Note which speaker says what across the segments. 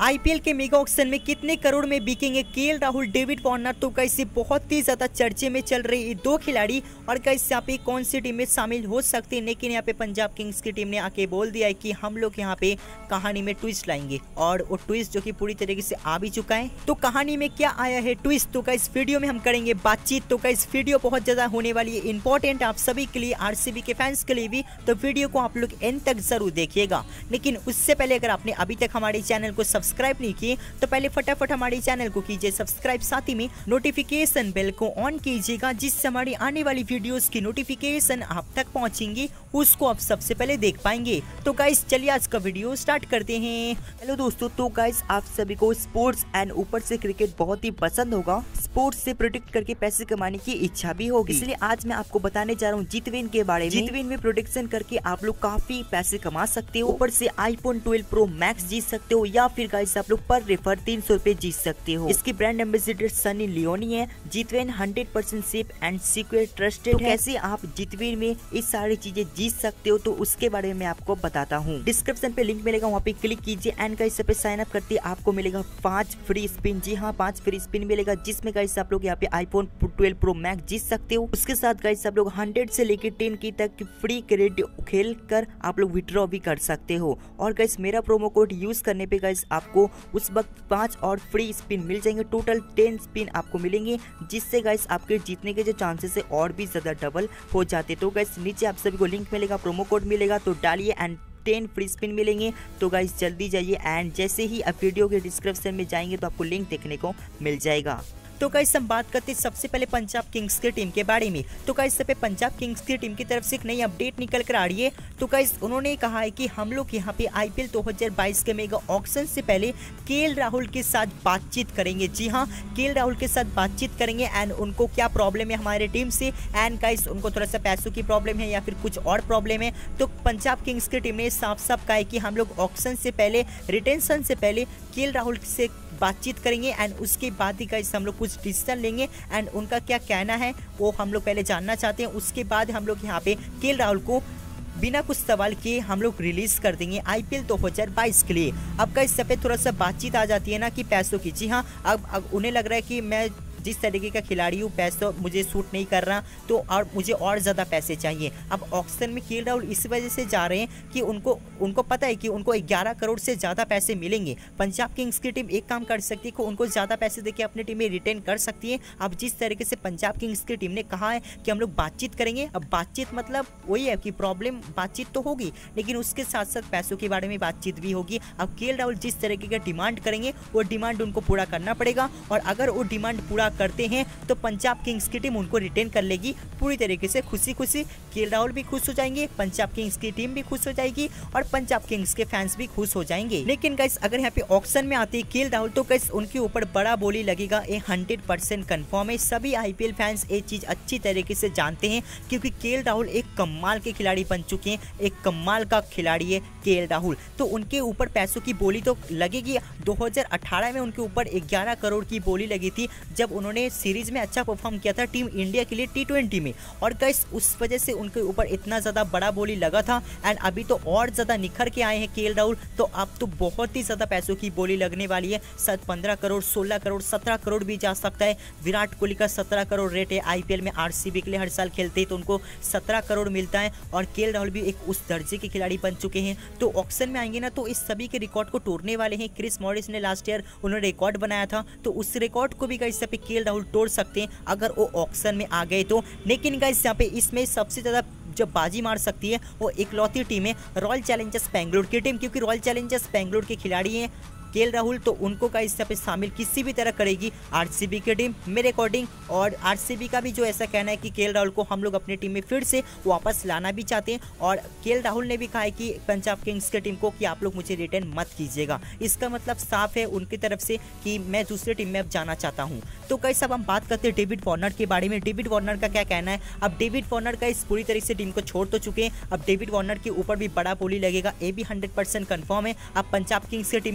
Speaker 1: IPL के mega auction में कितने करोड़ में बिकेंगे केएल राहुल, डेविड वार्नर। तो कैसे बहुत ही ज्यादा चर्चे में चल रही ये दो खिलाड़ी और कैसे यहाँ पे कौन सी टीम में शामिल हो सकते हैं। लेकिन यहाँ पे पंजाब किंग्स की टीम ने आके बोल दिया है कि हम लोग यहाँ पे कहानी में ट्विस्ट लाएंगे और वो ट्विस्ट जो कि पूरी तरीके से आ भी चुका है। तो कहानी में क्या आया है ट्विस्ट, तो इस वीडियो में हम करेंगे बातचीत। तो इस वीडियो बहुत ज्यादा होने वाली है इंपॉर्टेंट आप सभी के लिए, आरसीबी के फैंस के लिए भी। तो वीडियो को आप लोग एंड तक जरूर देखिएगा। लेकिन उससे पहले अगर आपने अभी तक हमारे चैनल को सब्सक्राइब नहीं किए तो पहले फटाफट हमारे चैनल को कीजिए सब्सक्राइब, साथ ही में नोटिफिकेशन बेल को ऑन कीजिएगा, जिससे हमारी आने वाली वीडियोस की नोटिफिकेशन आप तक पहुंचेंगी, उसको आप सबसे पहले देख पाएंगे। तो गाइस चलिए आज का वीडियो स्टार्ट करते हैं।
Speaker 2: हेलो दोस्तों, तो गाइस आप सभी को स्पोर्ट्स एंड ऊपर से क्रिकेट बहुत ही पसंद होगा, स्पोर्ट्स से प्रोटेक्ट करके पैसे कमाने की इच्छा भी होगी, इसलिए आज मैं आपको बताने जा रहा हूँ जितविन के बारे में। जितविन में प्रोटेक्शन करके आप लोग काफी पैसे कमा सकते हो, ऊपर से आईफोन 12 प्रो मैक्स जीत सकते हो, या फिर गाइस आप लोग पर रेफर 300 रुपए जीत सकते हो। इसके ब्रांड एम्बेसडर सनी लियोनी है। Jitwin 100% safe and secure trusted है। कैसे आप जितविन में इस सारी चीजें जीत सकते हो, तो उसके बारे में मैं आपको बताता हूँ। डिस्क्रिप्शन पे लिंक मिलेगा, वहाँ पे क्लिक कीजिए एंड गाइस पे साइन अप करते आपको मिलेगा 5 फ्री स्पिन। जी हाँ, 5 फ्री स्पिन मिलेगा, जिसमें गाइस आप लोग यहाँ पे आईफोन 12 प्रो मैक्स जीत सकते हो। उसके साथ गाइस आप लोग 100 से लेकर 10 की तक फ्री क्रेडिट खेल कर आप लोग विड्रॉ भी कर सकते हो। और गाइस मेरा प्रोमो कोड यूज करने पे गाइस आपको उस वक्त 5 और फ्री स्पिन मिल जाएंगे, टोटल 10 स्पिन आपको मिलेंगे, जिससे गाइस आपके जीतने के जो चांसेस है और भी ज्यादा डबल हो जाते। तो गाइस नीचे आप सभी को लिंक मिलेगा, प्रोमो कोड मिलेगा, तो डालिए एंड 10 फ्री स्पिन मिलेंगे। तो गाइस जल्दी जाइए एंड जैसे ही आप वीडियो के डिस्क्रिप्शन में जाएंगे तो आपको लिंक देखने को मिल जाएगा।
Speaker 1: तो गाइस हम बात करते हैं सबसे पहले पंजाब किंग्स की टीम के बारे में। तो गाइस सबसे पंजाब किंग्स की टीम की तरफ से एक नई अपडेट निकल कर आ रही है। तो गाइस उन्होंने कहा है कि हम लोग यहाँ पे आईपीएल 2022 के मेगा ऑक्शन से पहले केएल राहुल के साथ बातचीत करेंगे। जी हाँ, केएल राहुल के साथ बातचीत करेंगे एंड उनको क्या प्रॉब्लम है हमारे टीम से, एंड गाइस उनको थोड़ा सा पैसों की प्रॉब्लम है या फिर कुछ और प्रॉब्लम है। तो पंजाब किंग्स की टीम ने साफ साफ कहा है कि हम लोग ऑक्शन से पहले, रिटेंशन से पहले केएल राहुल से बातचीत करेंगे एंड उसके बाद ही गाइस हम लोग कुछ डिसीजन लेंगे एंड उनका क्या कहना है वो हम लोग पहले जानना चाहते हैं। उसके बाद हम लोग यहाँ पे केएल राहुल को बिना कुछ सवाल किए हम लोग रिलीज कर देंगे आईपीएल 2022 के लिए। अब गाइस सब पे थोड़ा सा बातचीत आ जाती है ना कि पैसों की। जी हाँ, अब उन्हें लग रहा है कि मैं जिस तरीके का खिलाड़ी हूँ पैसा मुझे सूट नहीं कर रहा, तो और मुझे और ज़्यादा पैसे चाहिए। अब ऑक्शन में केएल राहुल इस वजह से जा रहे हैं कि उनको पता है कि उनको 11 करोड़ से ज़्यादा पैसे मिलेंगे। पंजाब किंग्स की टीम एक काम कर सकती है कि उनको ज़्यादा पैसे देके अपनी टीम में रिटेन कर सकती है। अब जिस तरीके से पंजाब किंग्स की टीम ने कहा है कि हम लोग बातचीत करेंगे, अब बातचीत मतलब वही है कि प्रॉब्लम बातचीत तो होगी, लेकिन उसके साथ साथ पैसों के बारे में बातचीत भी होगी। अब केएल राहुल जिस तरीके का डिमांड करेंगे वो डिमांड उनको पूरा करना पड़ेगा, और अगर वो डिमांड पूरा करते हैं तो पंजाब किंग्स की टीम उनको रिटेन कर लेगी पूरी तरीके से खुशी खुशी। केएल राहुल भी खुश हो जाएंगे, पंजाब किंग्स की टीम भी खुश हो जाएगी और पंजाब किंग्स के फैंस भी खुश हो जाएंगे। लेकिन गाइस अगर यहाँ पे ऑक्शन में आते हैं केएल राहुल, तो गाइस उनके ऊपर बड़ा बोली लगेगा, ये 100% कंफर्म है। सभी आईपीएल फैंस ये चीज अच्छी तरीके से जानते हैं, क्योंकि केएल राहुल एक कमाल के खिलाड़ी बन चुके हैं, एक कमाल का खिलाड़ी है केएल राहुल। तो उनके ऊपर पैसों की बोली तो लगेगी। 2018 में उनके ऊपर 11 करोड़ की बोली लगी थी जब उन्होंने सीरीज में अच्छा परफॉर्म किया था टीम इंडिया के लिए T20 में, और गाइस उस वजह से उनके ऊपर इतना ज्यादा बड़ा बोली लगा था। एंड अभी तो और ज्यादा निखर के आए हैं केएल राहुल, तो अब तो बहुत ही ज्यादा पैसों की बोली लगने वाली है। शायद 15 करोड़, 16 करोड़, 17 करोड़ भी जा सकता है। विराट कोहली का 17 करोड़ रेट है आईपीएल में, आरसीबी के लिए हर साल खेलते हैं तो उनको 17 करोड़ मिलता है, और केएल राहुल भी एक उस दर्जे के खिलाड़ी बन चुके हैं। तो ऑक्शन में आएंगे ना तो इस सभी के रिकॉर्ड को तोड़ने वाले हैं। क्रिस मॉरिस ने लास्ट ईयर उन्होंने रिकॉर्ड बनाया था, तो उस रिकॉर्ड को भी गाइस यहाँ पे केएल राहुल तोड़ सकते हैं अगर वो ऑक्शन में आ गए तो। लेकिन गाइस यहाँ पे इसमें सबसे ज्यादा जब बाजी मार सकती है वो इकलौती टीम है रॉयल चैलेंजर्स बेंगलुरु की टीम, क्योंकि रॉयल चैलेंजर्स बेंगलुरु के खिलाड़ी हैं केएल राहुल, तो उनको का इस पे शामिल किसी भी तरह करेगी आरसीबी की टीम मेरे अकॉर्डिंग। और आरसीबी का भी जो ऐसा कहना है कि केएल राहुल को हम लोग अपनी टीम में फिर से वापस लाना भी चाहते हैं, और केएल राहुल ने भी कहा है कि पंजाब किंग्स की टीम को कि आप लोग मुझे रिटर्न मत कीजिएगा। इसका मतलब साफ है उनकी तरफ से कि मैं दूसरी टीम में अब जाना चाहता हूँ। तो गाइस अब हम बात करते हैं डेविड वार्नर के बारे में। डेविड वार्नर का क्या कहना है? अब डेविड वार्नर का इस पूरी तरीके से टीम को छोड़ तो चुके हैं, अब डेविड वार्नर के ऊपर भी बड़ा बोली लगेगा, ये भी 100% कंफर्म है। अब पंजाब किंग्स की टीम में अगर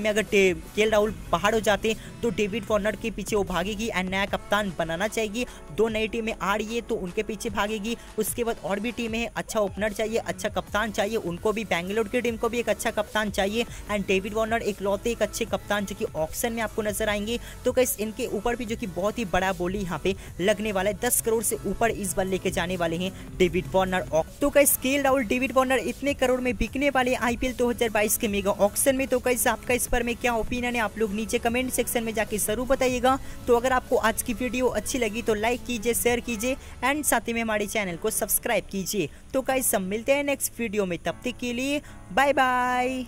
Speaker 1: केएल राहुल बाहर हो जाते तो डेविड वार्नर के पीछे वो भागेगी एंड नया कप्तान बनाना चाहिए। 2 नई टीमें आ रही है तो उनके पीछे भागेगी। उसके बाद और भी टीमें हैं, अच्छा ओपनर चाहिए, अच्छा कप्तान चाहिए, उनको भी बेंगलोर की टीम को भी एक अच्छा कप्तान चाहिए एंड डेविड वार्नर एक लौते एक अच्छे कप्तान जो कि ऑक्शन में आपको नजर आएंगे। तो गाइस इनके ऊपर भी जो कि बहुत ही बड़ा बोली यहाँ पे लगने वाला है, 10 करोड़ से ऊपर इस बार लेके जाने वाले हैं डेविड वार्नर। तो guys KL Rahul David Warner इतने करोड़ में बिकने वाले आईपीएल 2022 के मेगा ऑक्शन में। तो गाइस आपका इस पर में क्या ओपिनियन है, आप लोग नीचे कमेंट सेक्शन में जाके जरूर बताइएगा। तो अगर आपको आज की वीडियो अच्छी लगी तो लाइक कीजिए, शेयर कीजिए एंड साथ ही में हमारे चैनल को सब्सक्राइब कीजिए। तो गाइस सब मिलते हैं नेक्स्ट वीडियो में, तब तक के लिए बाय बाय।